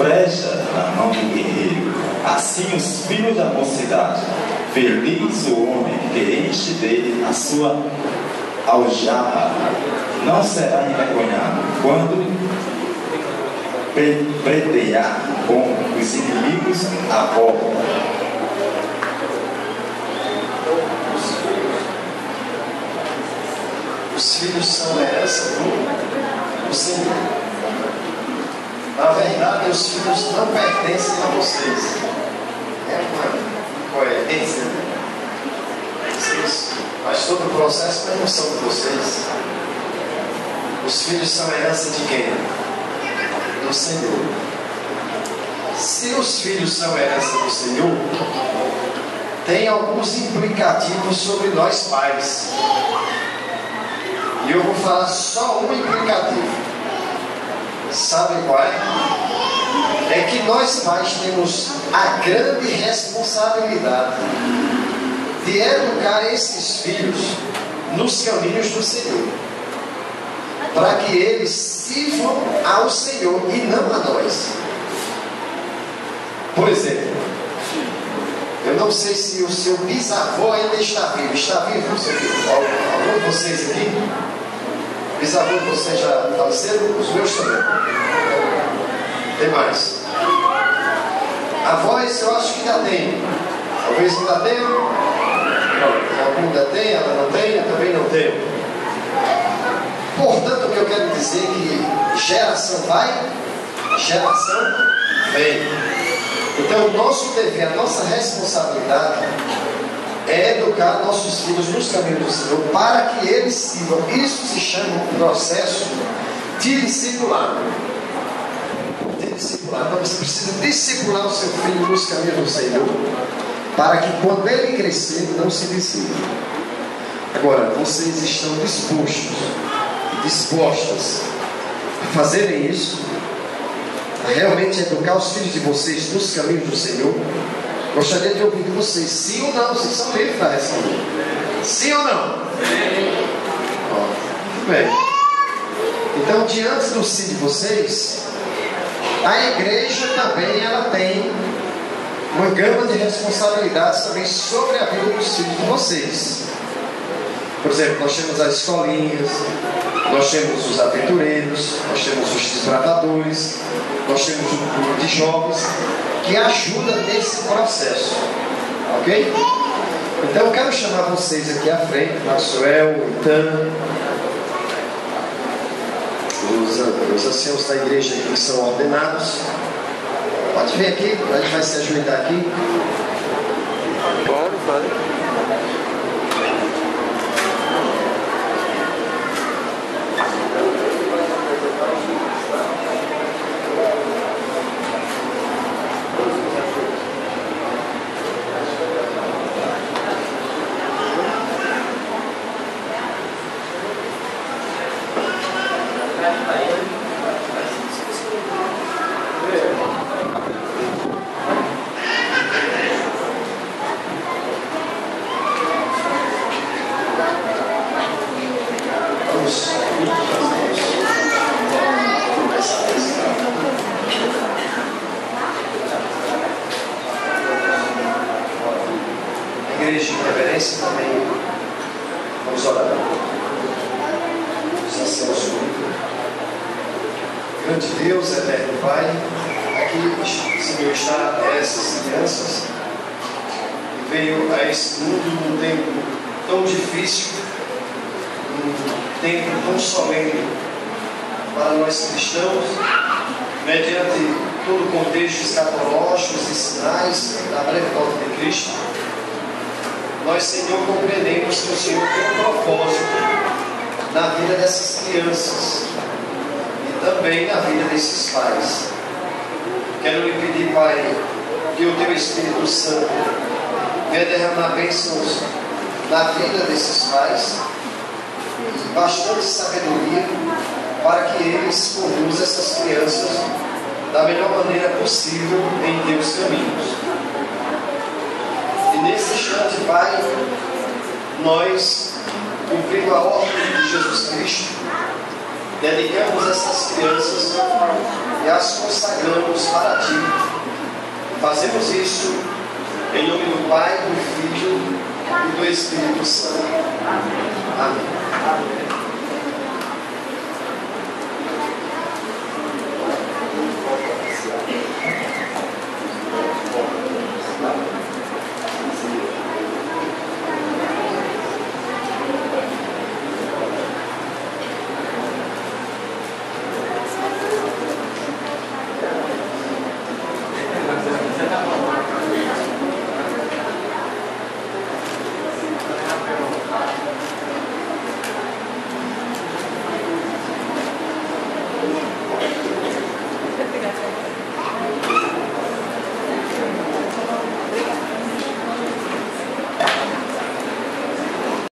brecha na mão do guerreiro. Assim os filhos da mocidade. Feliz o homem que enche dele a sua aljarra. Não será envergonhado quando pretear com os inimigos a volta. Os filhos são a herança do Senhor. Na verdade, os filhos não pertencem a vocês. É uma incoerência, né? Mas todo o processo não são de vocês. Os filhos são a herança de quem? Do Senhor. Se os filhos são a herança do Senhor, tem alguns implicativos sobre nós pais. E eu vou falar só um implicativo. Sabe qual é? É que nós pais temos a grande responsabilidade de educar esses filhos nos caminhos do Senhor, para que eles sirvam ao Senhor e não a nós. Por exemplo, eu não sei se o seu bisavô ainda está vivo. Está vivo, seu filho? Algum de vocês aqui? Bisavô de vocês já faleceram? Os meus também. Tem mais. Avós eu acho que ainda tem. Talvez ainda tenha. Algum ainda tem, ela não tem, eu também não tenho. Portanto, o que eu quero dizer é que geração vai, geração vem. Então, o nosso dever, a nossa responsabilidade é educar nossos filhos nos caminhos do Senhor para que eles sirvam. Isso se chama um processo de discipulado. Então, você precisa discipular o seu filho nos caminhos do Senhor para que quando ele crescer, não se desvie. Agora, vocês estão dispostas a fazerem isso? A realmente educar os filhos de vocês nos caminhos do Senhor? Gostaria de ouvir de vocês, sim ou não? Vocês são livres para responder. Sim ou não? Sim. Muito bem. Então, diante do sim de vocês, a igreja também ela tem uma gama de responsabilidades também sobre a vida dos filhos de vocês. Por exemplo, nós temos as escolinhas, nós temos os aventureiros, nós temos os desbravadores, nós temos um grupo de jovens que ajuda nesse processo, ok? Então eu quero chamar vocês aqui à frente, Maxwell, Itana, os anciãos da igreja aqui que são ordenados. Pode vir aqui, a gente vai se ajoelhar aqui. Pode. Igreja de reverência também. Vamos orar. Os anciãos juntos. Grande Deus, eterno Pai, aqui, Senhor, está essas crianças que veio a esse mundo num tempo tão difícil, num tempo tão solene para nós cristãos, mediante todo o contexto escatológico e sinais da breve volta de Cristo. Nós, Senhor, compreendemos que o Senhor tem um propósito na vida dessas crianças e também na vida desses pais. Quero lhe pedir, Pai, que o Teu Espírito Santo venha derramar bênçãos na vida desses pais e bastante sabedoria para que eles conduzam essas crianças da melhor maneira possível em Teus caminhos. E nesse instante, Pai, nós, cumprindo a ordem de Jesus Cristo, dedicamos essas crianças e as consagramos para Ti. Fazemos isso em nome do Pai, do Filho e do Espírito Santo. Amém.